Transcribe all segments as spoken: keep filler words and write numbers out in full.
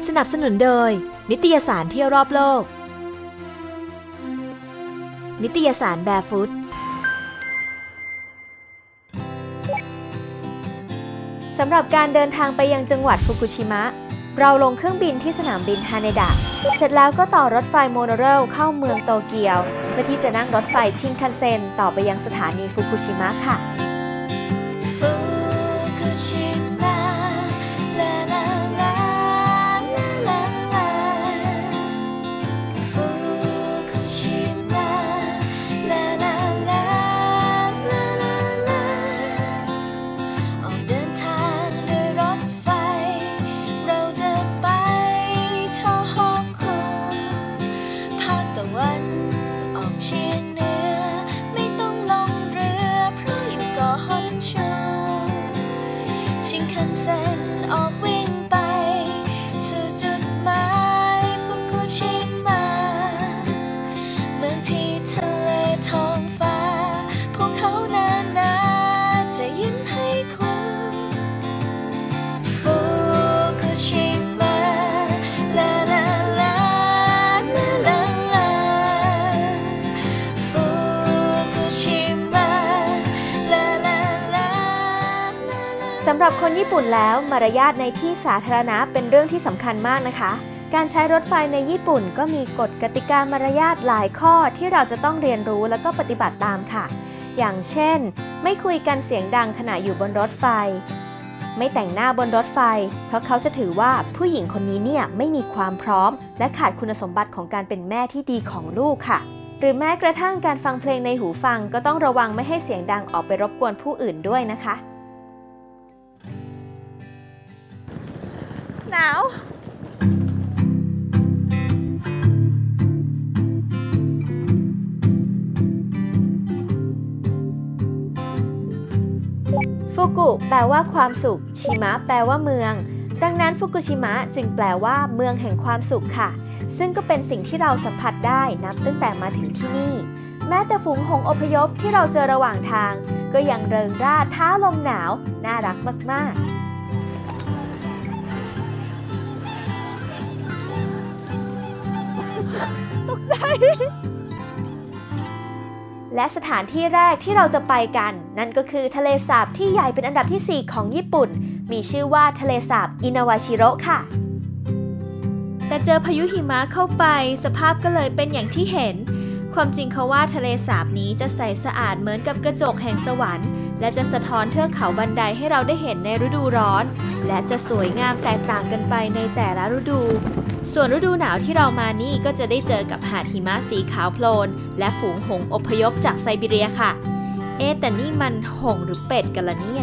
สนับสนุนโดยนิตยสารเที่ยวรอบโลกนิตยสารแบร์ฟุตสำหรับการเดินทางไปยังจังหวัดฟุกุชิมะเราลงเครื่องบินที่สนามบินฮาเนดะเสร็จแล้วก็ต่อรถไฟโมโนเรลเข้าเมืองโตเกียวเพื่อที่จะนั่งรถไฟชินคันเซ็นต่อไปยังสถานีฟุกุชิมะค่ะสำหรับคนญี่ปุ่นแล้วมารยาทในที่สาธารณะเป็นเรื่องที่สำคัญมากนะคะการใช้รถไฟในญี่ปุ่นก็มีกฎกติกามารยาทหลายข้อที่เราจะต้องเรียนรู้แล้วก็ปฏิบัติตามค่ะอย่างเช่นไม่คุยกันเสียงดังขณะอยู่บนรถไฟไม่แต่งหน้าบนรถไฟเพราะเขาจะถือว่าผู้หญิงคนนี้เนี่ยไม่มีความพร้อมและขาดคุณสมบัติของการเป็นแม่ที่ดีของลูกค่ะหรือแม้กระทั่งการฟังเพลงในหูฟังก็ต้องระวังไม่ให้เสียงดังออกไปรบกวนผู้อื่นด้วยนะคะหนาวฟุกุแปลว่าความสุขชิมะแปลว่าเมืองดังนั้นฟุกุชิมะจึงแปลว่าเมืองแห่งความสุขค่ะซึ่งก็เป็นสิ่งที่เราสัมผัสได้นับตั้งแต่มาถึงที่นี่แม้แต่ฝูงหงส์อพยพที่เราเจอระหว่างทางก็ยังเริงร่าท้าลมหนาวน่ารักมากๆตกใจและสถานที่แรกที่เราจะไปกันนั่นก็คือทะเลสาบที่ใหญ่เป็นอันดับที่สี่ของญี่ปุ่นมีชื่อว่าทะเลสาบอินาวาชิโระค่ะแต่เจอพายุหิมะเข้าไปสภาพก็เลยเป็นอย่างที่เห็นความจริงเขาว่าทะเลสาบนี้จะใสสะอาดเหมือนกับกระจกแห่งสวรรค์และจะสะท้อนเทือกเขาบันไดให้เราได้เห็นในฤดูร้อนและจะสวยงามแตกต่างกันไปในแต่ละฤดูส่วนฤดูหนาวที่เรามานี่ก็จะได้เจอกับหาดหิมะสีขาวโพลนและฝูงหงส์อพยพจากไซบีเรียค่ะเอ๊ะแต่นี่มันหงส์หรือเป็ดกันล่ะเนี่ย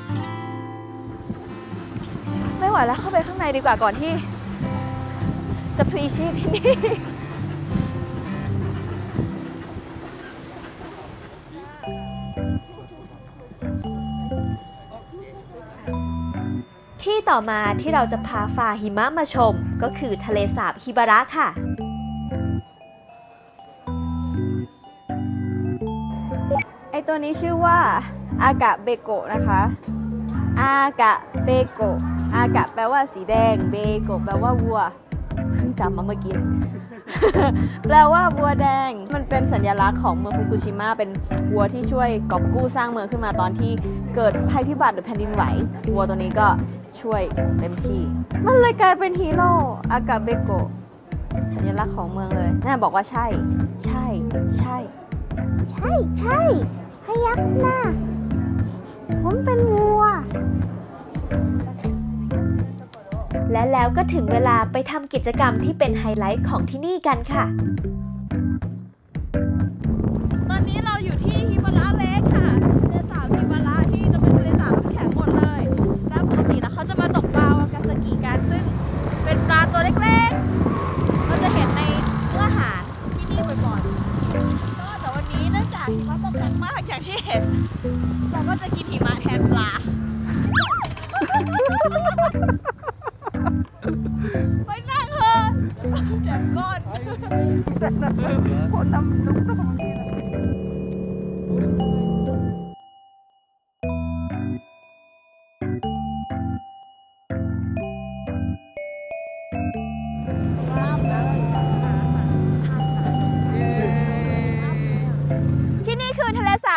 ไม่ไหวแล้วเข้าไปข้างในดีกว่าก่อนที่จะพลีชีพที่นี่ที่ต่อมาที่เราจะพาฝ่าหิมะมาชมก็คือทะเลสาบฮิบาระค่ะไอตัวนี้ชื่อว่าอากะเบโกะนะคะอากะเบโกะอากะแปลว่าสีแดงเบโกะแปลว่าวัวเพิ่งจำมาเมื่อกี้ แปลว่าวัวแดงมันเป็นสัญลักษณ์ของเมืองฟุกุชิมะเป็นวัวที่ช่วยกอบกู้สร้างเมืองขึ้นมาตอนที่เกิดภัยพิบัติหรือแผ่นดินไหววัวตัวนี้ก็ช่วยเต็มที่มันเลยกลายเป็นฮีโร่อากาเบโกะสัญลักษณ์ของเมืองเลยน่าบอกว่าใช่ใช่ใช่ใช่ใช่พยักหน้าผมเป็นวัวและแล้วก็ถึงเวลาไปทำกิจกรรมที่เป็นไฮไลท์ของที่นี่กันค่ะตอนนี้เราอยู่ที่ฮิบาระเลคค่ะทะเลสาบฮิบาระที่จะเป็นทะเลสาบน้ำแข็งหมดเลยและปกติแล้วเขาจะมาตกปลาวากาซากิกันซึ่งเป็นปลาตัวเล็กๆเราจะเห็นในมื้ออาหารที่นี่บ่อยๆก็แต่วันนี้เนื่องจากหิมะตกหนักมากอย่างที่เห็นเราก็จะกินหิมะแทนปลาไปนั่งเถอะเจ็บก้อนคนนำนุ๊กต้องมาที่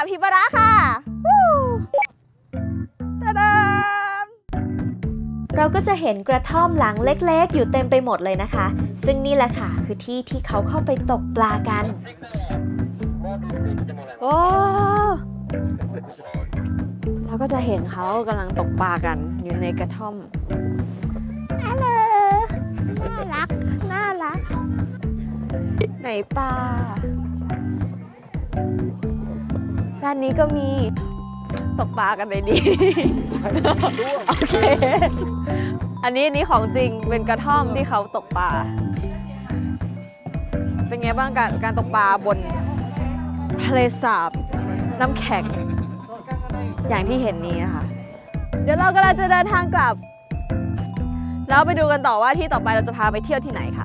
ฮิบาระค่ะวู้ตาดาเราก็จะเห็นกระท่อมหลังเล็กๆอยู่เต็มไปหมดเลยนะคะซึ่งนี่แหละค่ะคือที่ที่เขาเข้าไปตกปลากันโอ้เราก็จะเห็นเขากำลังตกปลากันอยู่ในกระท่อมฮัลโหลน่ารักน่ารักไหนปลาด้านนี้ก็มีตกปลากันเลยดีโอเคอันนี้อันนี้ของจริงเป็นกระท่อมที่เขาตกปลาเป็นไงบ้างการการตกปลาบนทะเลสาบน้ำแข็งอย่างที่เห็นนี้นะคะเดี๋ยวเรากำลังจะเดินทางกลับแล้วไปดูกันต่อว่าที่ต่อไปเราจะพาไปเที่ยวที่ไหนค่ะ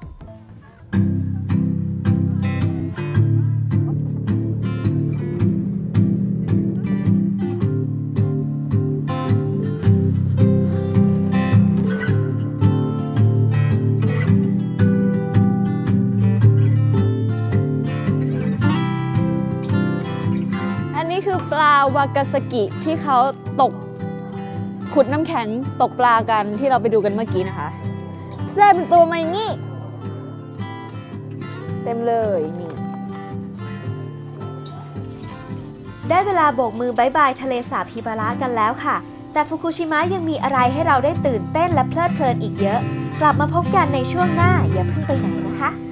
นี่คือปลาวากาซากิที่เขาตกขุดน้ำแข็งตกปลากันที่เราไปดูกันเมื่อกี้นะคะเสื้อเป็นตัวมาอย่างนี้เต็มเลยนี่ได้เวลาโบกมือบายบายทะเลสาบฮิบาระกันแล้วค่ะแต่ฟุกุชิมะยังมีอะไรให้เราได้ตื่นเต้นและเพลิดเพลินอีกเยอะกลับมาพบกันในช่วงหน้าอย่าเพิ่งไปไหนนะคะ